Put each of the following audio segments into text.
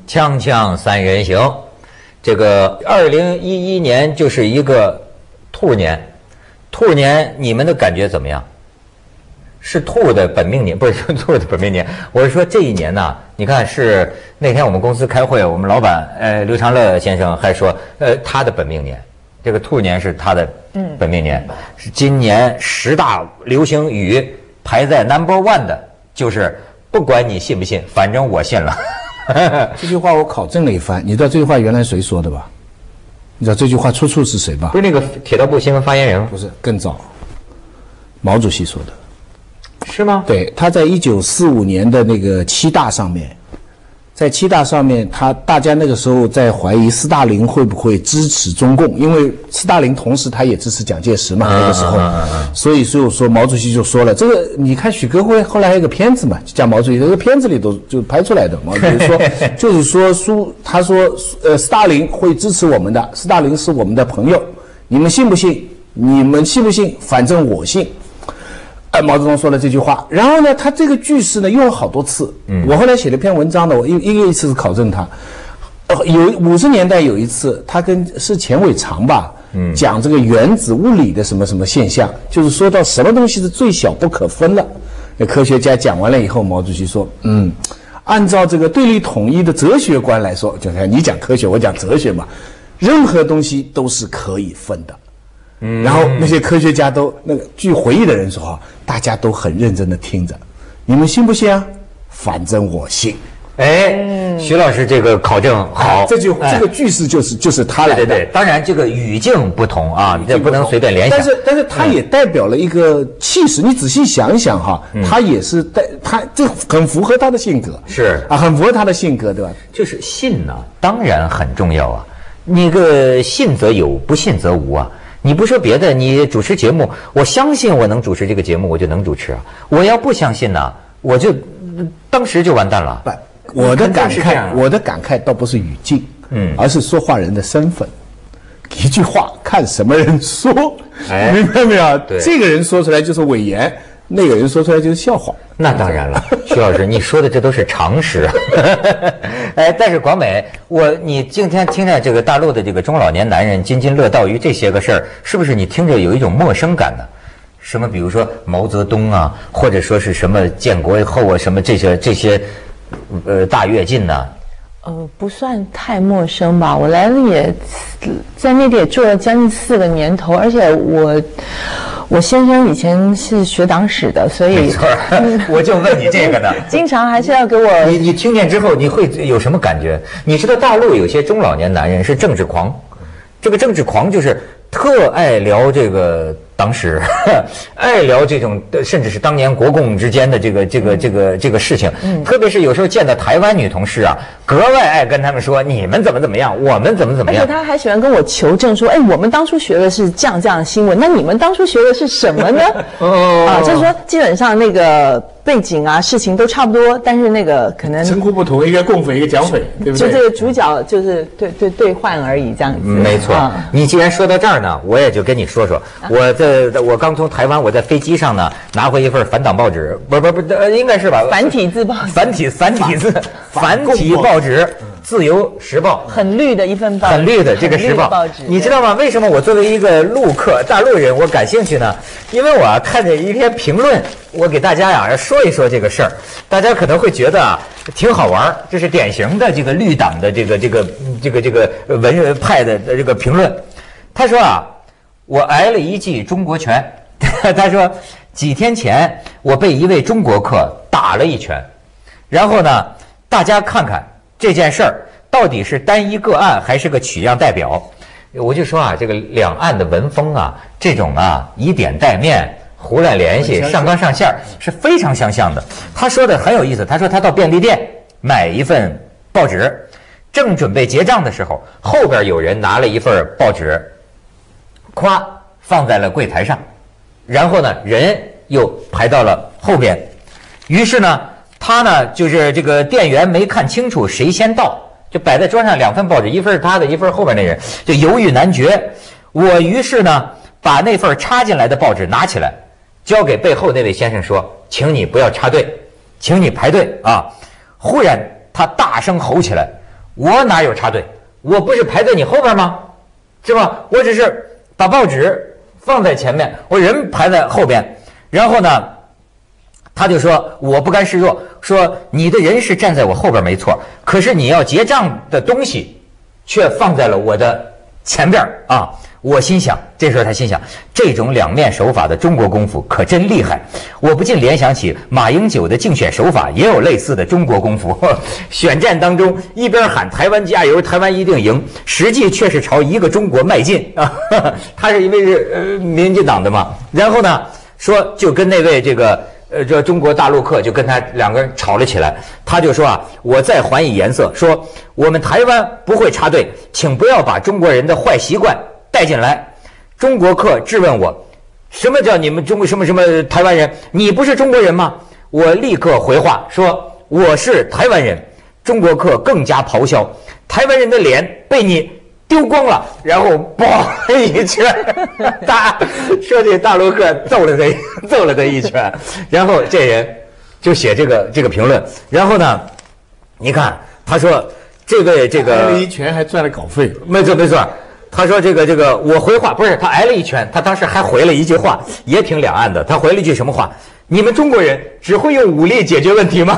锵锵三人行，这个2011年就是一个兔年，兔年你们的感觉怎么样？是兔的本命年，不是兔的本命年。我是说这一年呢，你看是那天我们公司开会，我们老板刘长乐先生还说，他的本命年，这个兔年是他的本命年，是今年10大流行语排在No.1的，就是不管你信不信，反正我信了。 这句话我考证了一番，你知道这句话原来谁说的吧？你知道这句话出处是谁吧？ 不是那个铁道部新闻发言人吗？ 不是，更早，毛主席说的。 是吗？ 对，他在1945年的那个7大上面，在7大上面，大家那个时候在怀疑斯大林会不会支持中共，因为斯大林同时他也支持蒋介石嘛，那个时候，所以说毛主席就说了，这个你看许戈辉后来还有个片子嘛，讲毛主席这个片子里都就拍出来的，毛主席说就是说他说斯大林会支持我们的，斯大林是我们的朋友，你们信不信？你们信不信？反正我信。毛泽东说了这句话，然后呢，他这个句式呢用了好多次。我后来写了篇文章的，我一次考证他。有50年代有一次，他是钱伟长吧，讲这个原子物理的什么什么现象，就是说到什么东西是最小不可分了。那科学家讲完了以后，毛主席说，按照这个对立统一的哲学观来说，就是你讲科学，我讲哲学嘛，任何东西都是可以分的。然后那些科学家都据回忆的人说哈，大家都很认真的听着，你们信不信啊？反正我信。 徐老师这个考证好， 这个句式就是他来的。 对，当然这个语境不同啊，你这不能随便联想。 但是它也代表了一个气势，你仔细想一想哈，他也是他这很符合他的性格， 是啊，很符合他的性格，对吧？ 就是信呢，当然很重要啊。那个信则有，不信则无啊。你不说别的，你主持节目，我相信我能主持这个节目，我就能主持啊。我要不相信呢，我就当时就完蛋了。 我的感慨倒不是语境，而是说话人的身份。一句话看什么人说，明白没有？这个人说出来就是伪言，那个人说出来就是笑话。 那当然了，徐老师，你说的这都是常识。但是广美，你今天听着这个大陆的这个中老年男人津津乐道于这些个事儿，是不是你听着有一种陌生感呢？什么比如说毛泽东啊，或者说是什么建国后啊，什么这些大跃进呢？ 不算太陌生吧。我来了也在内地也住了将近4个年头，而且我先生以前是学党史的，所以没错，我就问你这个呢。 经常还是要给我你听见之后你会有什么感觉？你知道大陆有些中老年男人是政治狂，这个政治狂就是特爱聊这个党史，爱聊这种甚至是当年国共之间的这个事情，特别是有时候见到台湾女同事啊，格外爱跟他们说你们怎么样，我们怎么样。 而且他还喜欢跟我求证说，我们当初学的是这样的新闻，那你们当初学的是什么呢？就是说基本上那个背景啊事情都差不多，但是那个可能称呼不同，一个共匪一个蒋匪，对不对？ 就这个主角就是对换而已，这样子。 没错。你既然说到这儿呢，我也就跟你说说，我刚从台湾，我在飞机上呢拿回一份反党报纸，不，应该是吧？ 繁体字报纸， 繁体报纸，《自由时报》， 很绿的一份报纸， 很绿的这个时报。你知道吗？为什么我作为一个陆客、大陆人，我感兴趣呢？因为我看见一篇评论，我给大家要说一说这个事儿，大家可能会觉得挺好玩，这是典型的这个绿党的这个文人派的这个评论。他说我挨了一记中国拳。他说几天前我被一位中国客打了一拳，然后呢，大家看看这件事儿到底是单一个案还是个取样代表。我就说这个两岸的文风这种以点带面，胡乱联系，上纲上线是非常相像的。他说的很有意思，他说他到便利店买一份报纸，正准备结账的时候，后边有人拿了一份报纸，咵放在了柜台上，然后呢人又排到了后边，于是呢他呢就是这个店员没看清楚谁先到，就摆在桌上2份报纸，一份是他的，一份后边那人，就犹豫难决。我于是呢把那份插进来的报纸拿起来，交给背后那位先生说，请你不要插队，请你排队啊。忽然他大声吼起来， 我哪有插队？我不是排在你后边吗？是吧？我只是把报纸放在前面，我人排在后边，然后呢，他就说我不甘示弱，说你的人是站在我后边没错，可是你要结账的东西却放在了我的前边啊！我心想，这时候他心想，这种两面手法的中国功夫可真厉害。我不禁联想起马英九的竞选手法也有类似的中国功夫，选战当中一边喊台湾加油，台湾一定赢，实际却是朝一个中国迈进啊。他是因为是民进党的嘛，然后呢说就跟那位这中国大陆客就跟他两个人吵了起来，他就说啊，我再还以颜色，说我们台湾不会插队，请不要把中国人的坏习惯带进来。中国客质问我，什么叫你们中国什么台湾人？你不是中国人吗？我立刻回话说我是台湾人。中国客更加咆哮，台湾人的脸被你丢光了，然后嘣一拳，说这大陆客揍了他一拳，然后这人就写这个评论，然后呢，你看他说这个挨了一拳还赚了稿费， 没错。他说这个我回话不是他挨了一拳，他当时还回了一句话，也挺两岸的。他回了一句什么话？你们中国人只会用武力解决问题吗？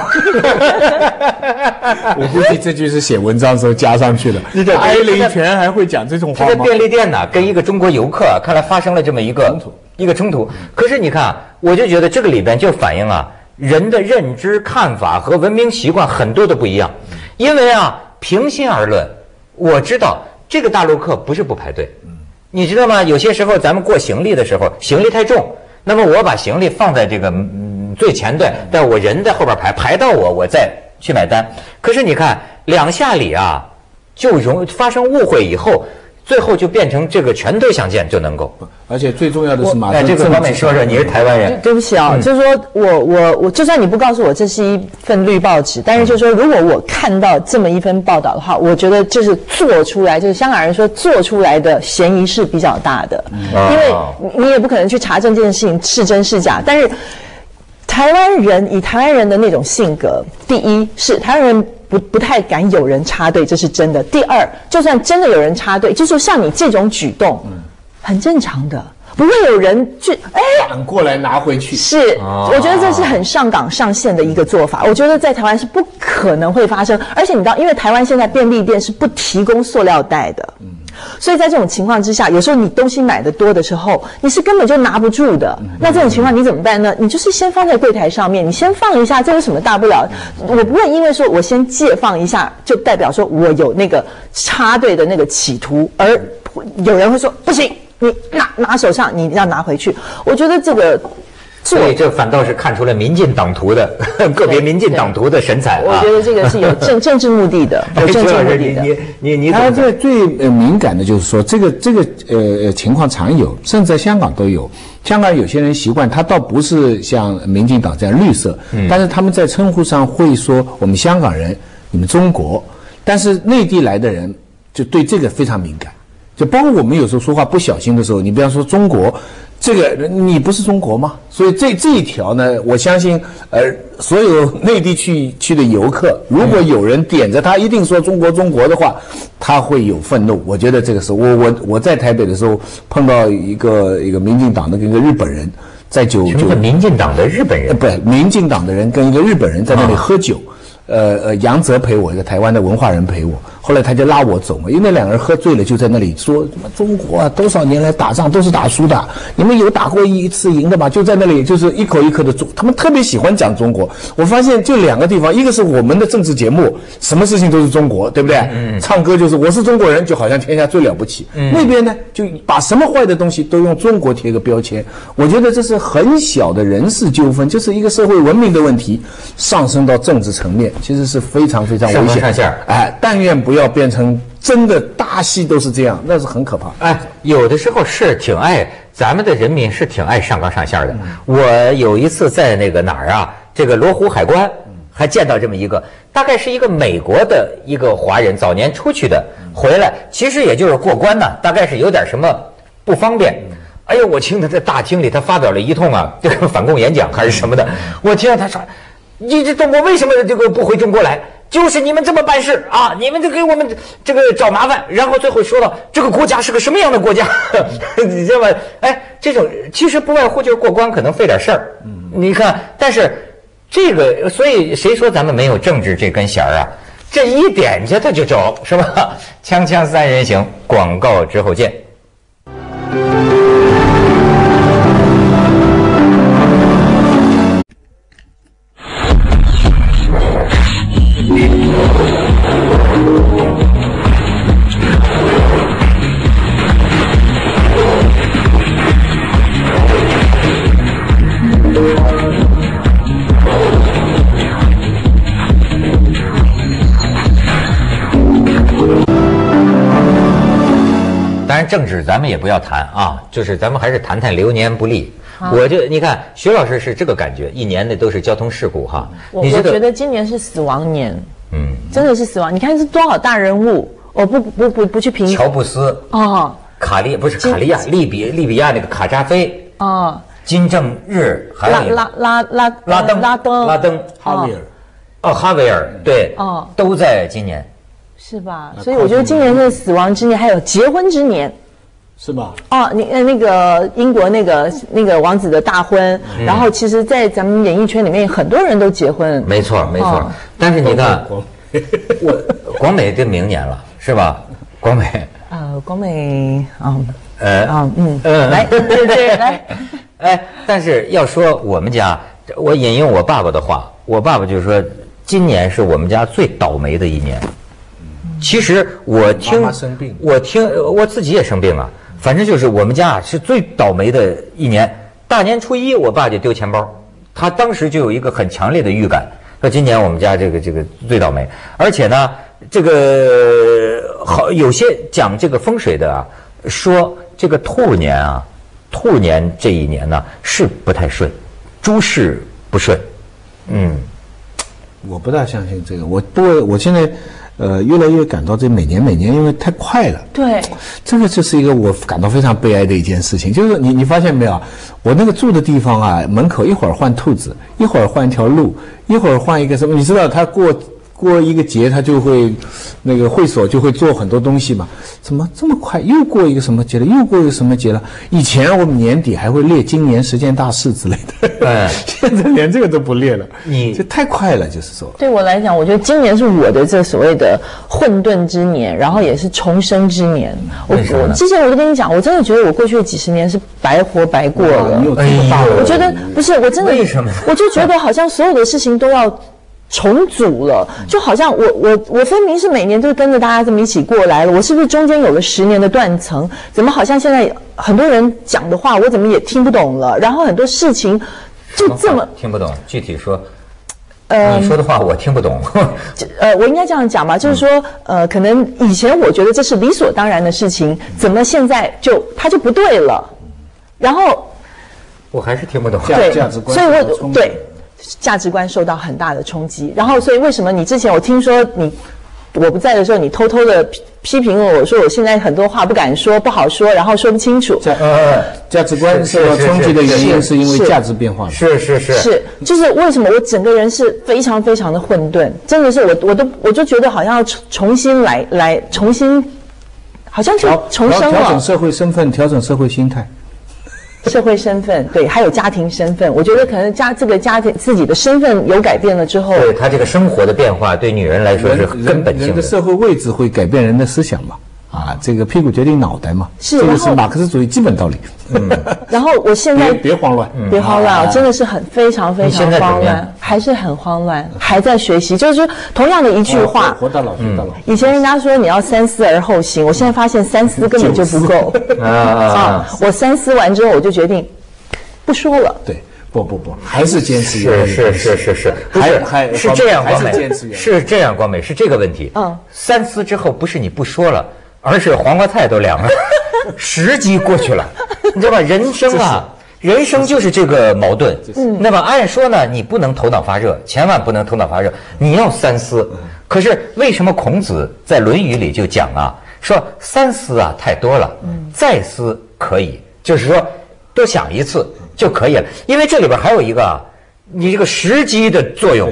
我估计这句是写文章时候加上去的。挨了一拳还会讲这种话吗？ 他在便利店呢，跟一个中国游客看来发生了这么一个冲突。可是你看啊，我就觉得这个里边就反映啊，人的认知、看法和文明习惯很多的不一样。因为啊，平心而论，我知道这个大陆客不是不排队，你知道吗？有些时候咱们过行李的时候，行李太重。那么我把行李放在这个最前端，但我人在后边排到我再去买单。可是你看两下里啊，就发生误会以后，最后就变成这个拳头相见就能够。 而且最重要的是马上这个方面说说，你是台湾人。 对不起啊，就是说我就算你不告诉我这是一份绿报纸，但是就是说如果我看到这么一份报道的话，我觉得就是做出来，就是香港人说做出来的嫌疑是比较大的，因为你也不可能去查证这件事情是真是假，但是台湾人以台湾人的那种性格，第一是台湾人不太敢有人插队，这是真的。第二，就算真的有人插队，就说像你这种举动，很正常的，不会有人去反过来拿回去。 是，我觉得这是很上纲上线的一个做法。我觉得在台湾是不可能会发生，而且你知道，因为台湾现在便利店是不提供塑料袋的。所以在这种情况之下，有时候你东西买的多的时候，你是根本就拿不住的。那这种情况你怎么办呢？你就是先放在柜台上面，你先放一下，这有什么大不了？我不会因为说我先借放一下，就代表说我有那个插队的那个企图，而有人会说不行，你拿手上，你要拿回去。我觉得这个。 所以这反倒是看出了民进党徒的个别民进党徒的神采。 我觉得这个是有政治目的的，有政治目的的。 你他最敏感的就是说，这个情况常有，甚至在香港都有。香港有些人习惯，他倒不是像民进党这样绿色，但是他们在称呼上会说我们香港人，你们中国，但是内地来的人就对这个非常敏感。就包括我们有时候说话不小心的时候，你比方说中国，这个你不是中国吗？所以这一条呢，我相信所有内地去的游客，如果有人点着他一定说中国的话，他会有愤怒。我觉得这个时候，我在台北的时候碰到一个民进党的跟一个日本人在酒， 什么民进党的日本人？ 不，民进党的人跟一个日本人在那里喝酒。杨泽陪我，一个台湾的文化人陪我，后来他就拉我走嘛，因为那两个人喝醉了，就在那里说什么中国啊，多少年来打仗都是打输的，你们有打过一次赢的吗？就在那里就是一口一口的他们特别喜欢讲中国。我发现就两个地方，一个是我们的政治节目，什么事情都是中国，对不对？唱歌就是我是中国人，就好像天下最了不起。那边呢，就把什么坏的东西都用中国贴个标签。我觉得这是很小的人事纠纷，就是一个社会文明的问题，上升到政治层面。其实是非常非常危险， 上纲上线。 但愿不要变成真的大戏都是这样，那是很可怕。 有的时候是挺爱咱们的人民是挺爱上纲上线的。我有一次在那个哪儿啊，这个罗湖海关还见到这么一个，大概是一个美国的一个华人，早年出去的，回来其实也就是过关呢，大概是有点什么不方便。哎呦，我听他在大厅里他发表了一通这个反共演讲还是什么的，我听到他说。你这中国为什么这个不回中国来？ 就是你们这么办事啊，你们就给我们这个找麻烦，然后最后说到这个国家是个什么样的国家，你知道吗？哎，这种其实不外乎就是过关可能费点事儿，你看，但是这个，所以谁说咱们没有政治这根弦儿啊？这一点着它就着，是吧？锵锵三人行，广告之后见。当然，政治咱们也不要谈啊，就是咱们还是谈谈流年不利。我就你看，徐老师是这个感觉，一年的都是交通事故哈。 我觉得今年是死亡年，真的是死亡。你看是多少大人物，我不去评。 乔布斯哦， 卡利亚，利比亚那个卡扎菲哦， 金正日，还有拉登， 哈维尔， 哈维尔对，都在今年， 是吧？所以我觉得今年是死亡之年，还有结婚之年。 是吧？ 哦，那个英国那个王子的大婚，然后其实，在咱们演艺圈里面，很多人都结婚。 没错。但是你看，广美这明年了，是吧？广美。 广美来，对来。哎，但是要说我们家，我引用我爸爸的话，我爸爸就说，今年是我们家最倒霉的一年。其实我自己也生病了。反正就是我们家是最倒霉的一年，大年初一我爸就丢钱包，他当时就有一个很强烈的预感，说今年我们家这个最倒霉，而且呢，这个有些讲这个风水的啊，说这个兔年这一年呢是不太顺，诸事不顺， 我不大相信这个，我现在。越来越感到这每年，因为太快了。 对， 这个就是一个我感到非常悲哀的一件事情。就是你发现没有？我那个住的地方啊，门口一会儿换兔子，一会儿换一条路，一会儿换一个什么？你知道他过一个节，他就会那个会所就会做很多东西嘛。怎么这么快又过一个什么节了？又过一个什么节了？以前我们年底还会列今年10件大事之类的，现在连这个都不列了。这太快了，就是说。对我来讲，我觉得今年是我的这所谓的混沌之年，然后也是重生之年。之前我就跟你讲，我真的觉得我过去的几十年是白活白过了。我觉得不是，我真的为什么？ 我就觉得好像所有的事情都要重组了，就好像我分明是每年都跟着大家这么一起过来了，我是不是中间有了10年的断层？怎么好像现在很多人讲的话我怎么也听不懂了？然后很多事情就这么听不懂，具体说。你说的话我听不懂。 我应该这样讲吧，就是说，可能以前我觉得这是理所当然的事情，怎么现在它就不对了？然后我还是听不懂。 价值观， 所以对。价值观受到很大的冲击，然后所以为什么你之前我听说我不在的时候，你偷偷的批评我说我现在很多话不敢说，不好说，然后说不清楚。 价值观受到冲击的原因是因为价值变化了。 是，就是为什么我整个人是非常非常的混沌，真的是我就觉得好像要重新来重新，好像就重生了。 调整社会身份，调整社会心态。 社会身份对，还有家庭身份，我觉得可能这个家庭自己的身份有改变了之后， 对他这个生活的变化，对女人来说是根本性的。 人的社会位置会改变人的思想嘛？这个屁股决定脑袋嘛？这个是马克思主义基本道理。 然后我现在别慌乱， 我真的是非常非常慌乱，还是很慌乱，还在学习。就是说，同样的一句话， 活到老学到老。 以前人家说你要三思而后行，我现在发现三思根本就不够我三思完之后，我就决定不说了。 对，不，还是坚持。 是这样，光美是这样，光美是这个问题。三思之后不是你不说了，而是黄瓜菜都凉了，时机过去了，你知道吧？人生就是这个矛盾。那么按说呢，你不能头脑发热，千万不能头脑发热，你要三思。可是为什么孔子在《论语》里就讲啊，说三思啊太多了，再思可以，就是说多想一次就可以了。因为这里边还有一个你这个时机的作用。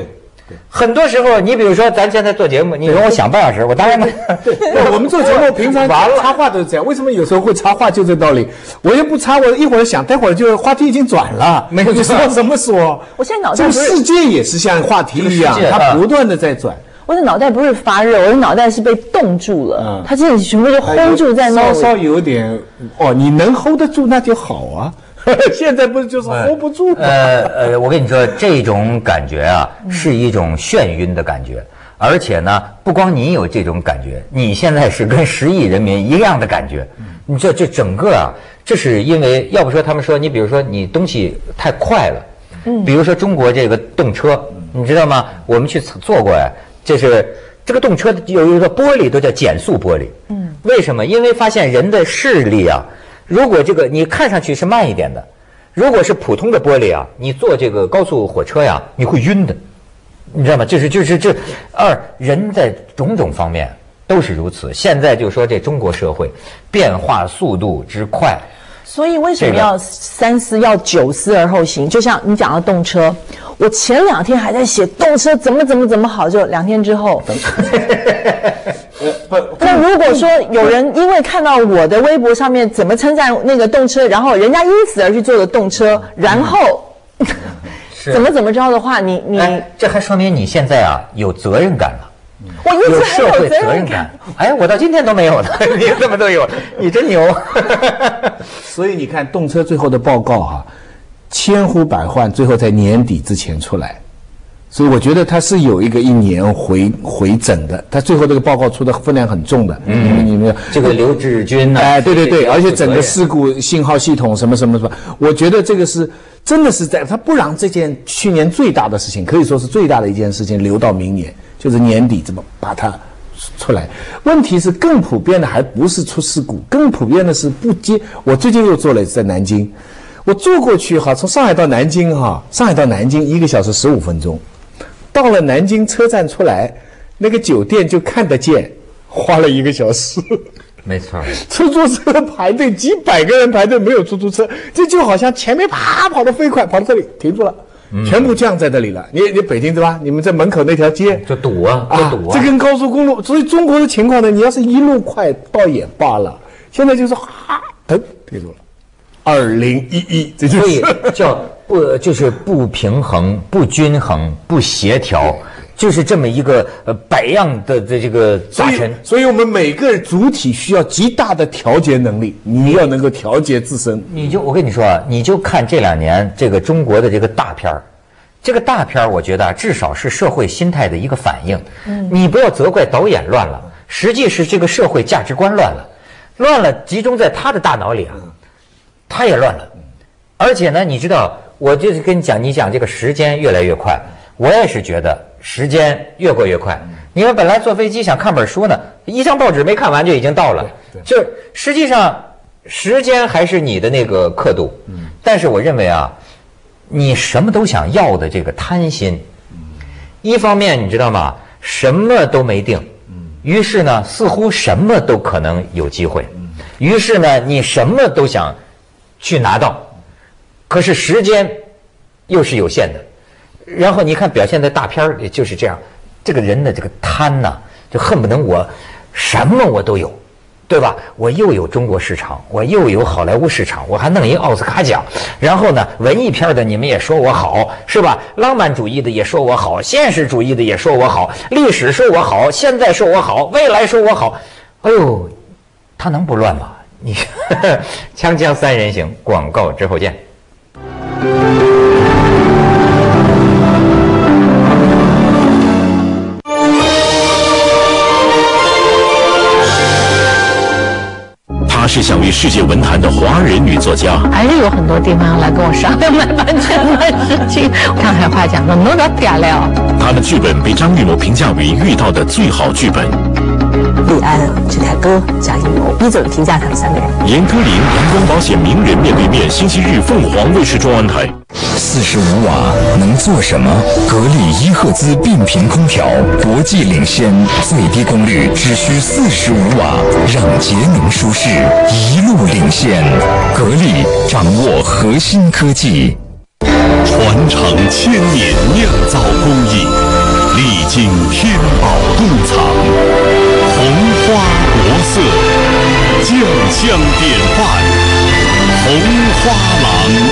很多时候，你比如说咱现在做节目，你让我想半小时，我当然我们做节目平常插话都是这样，为什么有时候会插话？就这道理，我又不插，我一会儿想，待会儿就话题已经转了，没有说怎么说。 我现在脑袋这个世界也是像话题一样，它不断的在转。 我的脑袋不是发热，我的脑袋是被冻住了，它这里全部就 hold 住在那里。 稍稍有点哦，你能 hold 得住那就好啊。现在不是就是 hold 不住吗？ 我跟你说，这种感觉啊，是一种眩晕的感觉，而且呢，不光你有这种感觉，你现在是跟10亿人民一样的感觉。你这整个啊，这是因为要不说他们说你比如说你东西太快了，比如说中国这个动车，你知道吗？我们去坐过呀，这个动车有一个玻璃都叫减速玻璃。为什么？因为发现人的视力啊。如果这个你看上去是慢一点的，如果是普通的玻璃啊，你坐这个高速火车呀，你会晕的，你知道吗？人在种种方面都是如此。现在就说这中国社会变化速度之快， 所以为什么要三思，要九思而后行？就像你讲的动车，我前2天还在写动车怎么好，就2天之后。那如果说有人因为看到我的微博上面怎么称赞那个动车，然后人家因此而去坐的动车，然后怎么着的话，你这还说明你现在啊有责任感了。 我一直很有责任感。哎，我到今天都没有呢，你怎么都有？你真牛。 所以你看动车最后的报告哈，千呼百唤，最后在年底之前出来。所以我觉得它是有一个1年回诊的，它最后这个报告出的分量很重的。你们这个刘志军呢？ 哎，对，而且整个事故信号系统什么，我觉得这个是真的是它不让这件去年最大的事情，可以说是最大的一件事情留到明年，就是年底怎么把它出来。问题是更普遍的还不是出事故，更普遍的是不接。我最近又做了一次在南京，我坐过去哈，从上海到南京1个小时15分钟。到了南京车站出来，那个酒店就看得见，花了1个小时。 没错， 出租车排队几百个人排队，没有出租车，这就好像前面啪跑得飞快，跑到这里停住了，全部降在这里了。你北京对吧？你们在门口那条街就堵啊， 这跟高速公路，所以中国的情况呢，你要是一路快倒也罢了，现在就是停住了。2011，这就是所以叫就是不平衡、不均衡、不协调，就是这么一个百样的这个杂陈。 所以我们每个主体需要极大的调节能力，你要能够调节自身。 我跟你说啊，你就看这2年这个中国的这个大片儿，这个大片儿，我觉得至少是社会心态的一个反应。你不要责怪导演乱了，实际是这个社会价值观乱了，集中在他的大脑里啊。他也乱了，而且呢，你知道，我就是跟你讲这个时间越来越快，我也是觉得时间越过越快。你看，本来坐飞机想看本书呢，一张报纸没看完就已经到了，就实际上时间还是你的那个刻度，但是我认为啊，你什么都想要的这个贪心，一方面你知道吗？什么都没定，于是呢，似乎什么都可能有机会，于是呢，你什么都想去拿到，可是时间又是有限的。然后你看表现在大片也就是这样，这个人的这个贪呐，就恨不能我什么我都有，对吧？我又有中国市场，我又有好莱坞市场，我还弄一奥斯卡奖。然后呢，文艺片的你们也说我好，是吧？浪漫主义的也说我好，现实主义的也说我好，历史说我好，现在说我好，未来说我好。哎呦，他能不乱吗？你锵锵三人行，广告之后见。 她是享誉世界文坛的华人女作家， 还是有很多地方来跟我商量买版权的事情。上海话讲的弄到嗲了。 她的剧本被张艺谋评价为遇到的最好剧本。 李安、陈凯歌、贾艺谋，你怎么评价他们3个人？ 严歌苓、阳光保险名人面对面，星期日凤凰卫视中央台。 45瓦能做什么？格力1赫兹变频空调，国际领先，最低功率只需45瓦，让节能舒适一路领先。格力掌握核心科技， 传承1000年酿造工艺。 历经天宝洞藏，红花国色，酱香典范，红花郎。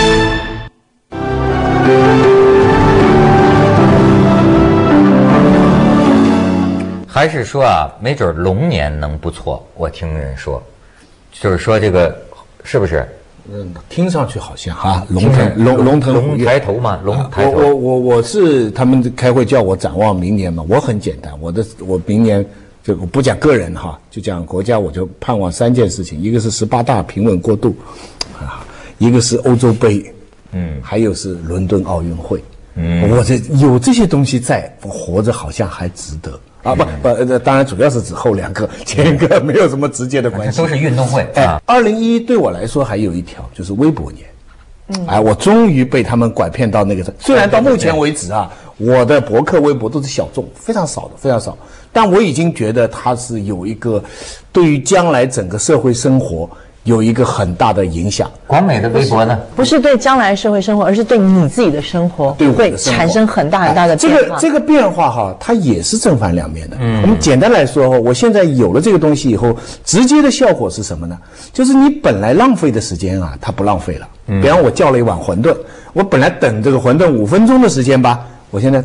还是说啊，没准龙年能不错。我听人说，就是说这个是不是？ 听上去好像哈， 龙抬头嘛，龙抬头。 我是他们开会叫我展望明年嘛，我很简单，我明年就我不讲个人哈，就讲国家，我就盼望3件事情，一个是18大平稳过渡，啊，一个是欧洲杯，还有是伦敦奥运会，我有这些东西在，我活着好像还值得。啊不，当然主要是指后2个，前1个没有什么直接的关系， 都是运动会。 2011对我来说还有一条就是微博年，我终于被他们拐骗到那个，虽然到目前为止啊，我的博客、微博都是小众，非常少的，非常少，但我已经觉得它是有一个对于将来整个社会生活有一个很大的影响。 广美的微博呢？ 不是对将来社会生活，而是对你自己的生活，会产生很大很大的变化。 这个变化哈，它也是正反两面的。我们简单来说，我现在有了这个东西以后，直接的效果是什么呢？就是你本来浪费的时间啊，它不浪费了。比方我叫了一碗馄饨，我本来等这个馄饨5分钟的时间吧，我现在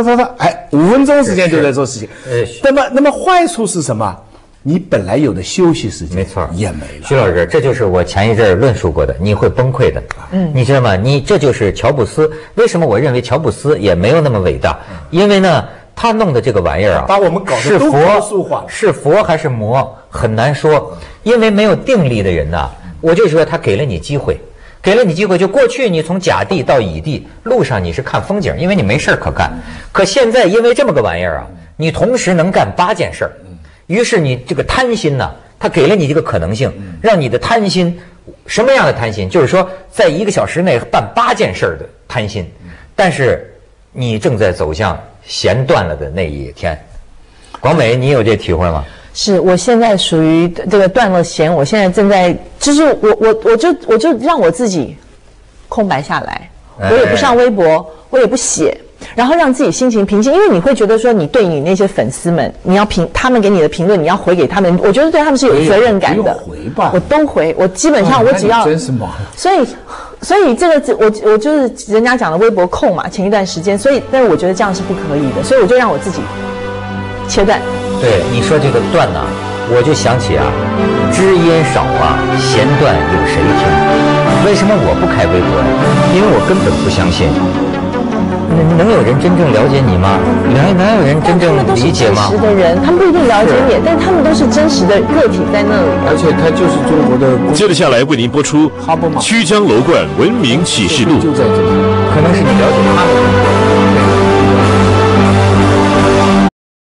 5分钟时间就在做事情。那么坏处是什么？你本来有的休息时间， 没错， 也没了。 徐老师，这就是我前一阵儿论述过的，你会崩溃的。你知道吗？这就是乔布斯。为什么我认为乔布斯也没有那么伟大？因为呢，他弄的这个玩意儿啊， 把我们搞得都科学化， 是佛还是魔很难说，因为没有定力的人呐，我就说他给了你机会。给了你机会，就过去你从甲地到乙地路上你是看风景，因为你没事可干。可现在因为这么个玩意儿啊，你同时能干8件事儿。于是你这个贪心呢，他给了你这个可能性，让你的贪心，什么样的贪心？就是说，在1个小时内办8件事的贪心。但是你正在走向弦断了的那一天。广美，你有这体会吗？ 是我现在属于这个断了弦，我现在正在，就是我就让我自己空白下来，我也不上微博，我也不写。然后让自己心情平静，因为你会觉得说，你对你那些粉丝们，你要他们给你的评论，你要回给他们，我觉得对他们是有责任感的。 回吧， 我都回，我基本上我只要， 真是忙。 所以这个我就是人家讲的微博控嘛，前一段时间，但是我觉得这样是不可以的，所以我就让我自己切断。 对你说这个断呢，我就想起啊，知音少啊，弦断有谁听？为什么我不开微博呀？因为我根本不相信。能有人真正了解你吗？哪有人真正理解吗？ 他们都是真实的人，他们不一定了解你，但他们都是真实的个体在那里。 而且他就是中国的。 接着下来为您播出《曲江楼观文明启示录》。 就在这里， 可能是你了解他们。